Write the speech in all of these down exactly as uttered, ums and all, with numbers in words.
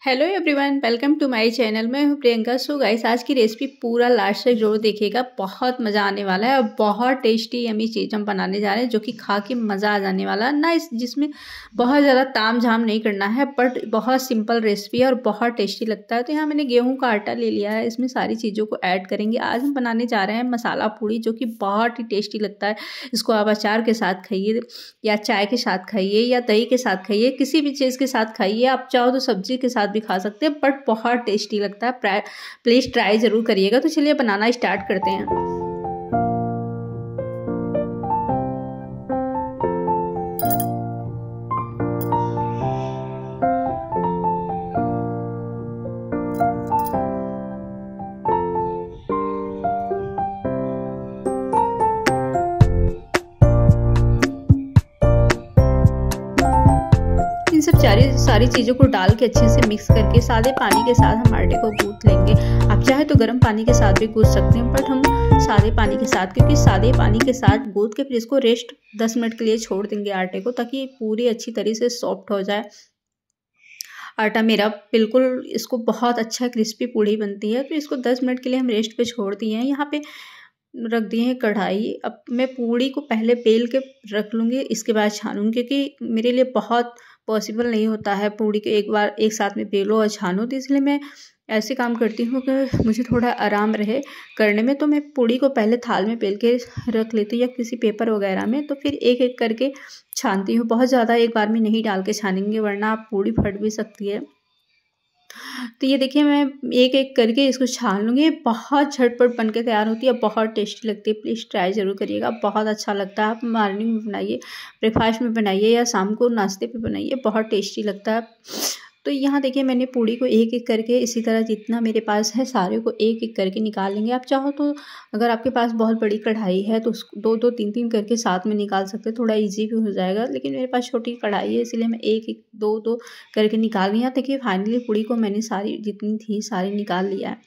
Hello everyone, welcome to my channel. मैं हूं Priyanka. So guys, आज की रेसिपी पूरा लास्ट तक जरूर देखिएगा, बहुत मज़ा आने वाला है और बहुत टेस्टी यमी चीज़ हम बनाने जा रहे हैं जो कि खा के मज़ा आ जाने वाला है ना। इस जिसमें बहुत ज़्यादा ताम झाम नहीं करना है, बट बहुत सिंपल रेसिपी है और बहुत टेस्टी लगता है। तो यहाँ मैंने गेहूँ का आटा ले लिया है, इसमें सारी चीज़ों को ऐड करेंगे। आज हम बनाने जा रहे हैं मसाला पूड़ी, जो कि बहुत ही टेस्टी लगता है। इसको आप अचार के साथ खाइए या चाय के साथ खाइए या दही के साथ खाइए, किसी भी चीज़ के साथ खाइए। आप चाहो तो सब्जी के साथ भी खा सकते हैं, बट बहुत टेस्टी लगता है। प्लीज़ ट्राई ज़रूर करिएगा। तो चलिए बनाना स्टार्ट करते हैं। इन सब सारी सारी चीज़ों को डाल के अच्छे से मिक्स करके सादे पानी के साथ हम आटे को गूंथ लेंगे। आप चाहे तो गर्म पानी के साथ भी गूंथ सकते हैं, बट हम सादे पानी के साथ, क्योंकि सादे पानी के साथ गूंथ के फिर इसको रेस्ट दस मिनट के लिए छोड़ देंगे आटे को, ताकि पूरी अच्छी तरीके से सॉफ्ट हो जाए आटा मेरा। बिल्कुल इसको बहुत अच्छा क्रिस्पी पूड़ी बनती है। फिर इसको दस मिनट के लिए हम रेस्ट पे छोड़ दिए हैं। यहाँ पे रख दिए हैं कढ़ाई। अब मैं पूड़ी को पहले बेल के रख लूँगी, इसके बाद छानूँगी, क्योंकि मेरे लिए बहुत पॉसिबल नहीं होता है पूड़ी के एक बार एक साथ में बेलो और छानो। तो इसलिए मैं ऐसे काम करती हूँ कि मुझे थोड़ा आराम रहे करने में। तो मैं पूड़ी को पहले थाल में बेल के रख लेती हूँ या किसी पेपर वगैरह में, तो फिर एक एक करके छानती हूँ। बहुत ज़्यादा एक बार में नहीं डाल के छानेंगे, वरना आप पूड़ी फट भी सकती है। तो ये देखिए, मैं एक एक करके इसको छान लूँगी। बहुत झटपट बन के तैयार होती है, बहुत टेस्टी लगती है। प्लीज़ ट्राई ज़रूर करिएगा, बहुत अच्छा लगता है। आप मॉर्निंग में बनाइए, ब्रेकफास्ट में बनाइए या शाम को नाश्ते पे बनाइए, बहुत टेस्टी लगता है। तो यहाँ देखिए, मैंने पूड़ी को एक एक करके इसी तरह जितना मेरे पास है सारे को एक एक करके निकाल लेंगे। आप चाहो तो अगर आपके पास बहुत बड़ी कढ़ाई है तो उसको दो दो तीन तीन करके साथ में निकाल सकते हैं, थोड़ा इजी भी हो जाएगा। लेकिन मेरे पास छोटी कढ़ाई है, इसलिए मैं एक एक दो दो करके निकाल रही हूँ। देखिए, फाइनली पूड़ी को मैंने सारी जितनी थी सारी निकाल लिया है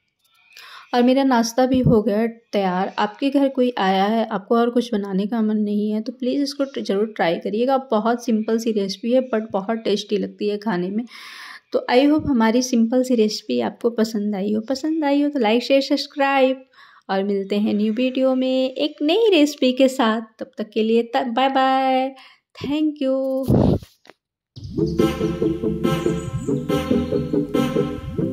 और मेरा नाश्ता भी हो गया तैयार। आपके घर कोई आया है, आपको और कुछ बनाने का मन नहीं है, तो प्लीज़ इसको ज़रूर ट्राई करिएगा। बहुत सिंपल सी रेसिपी है, बट बहुत टेस्टी लगती है खाने में। तो आई होप हमारी सिंपल सी रेसिपी आपको पसंद आई हो। पसंद आई हो तो लाइक शेयर सब्सक्राइब, और मिलते हैं न्यू वीडियो में एक नई रेसिपी के साथ। तब तक के लिए बाय बाय, थैंक यू।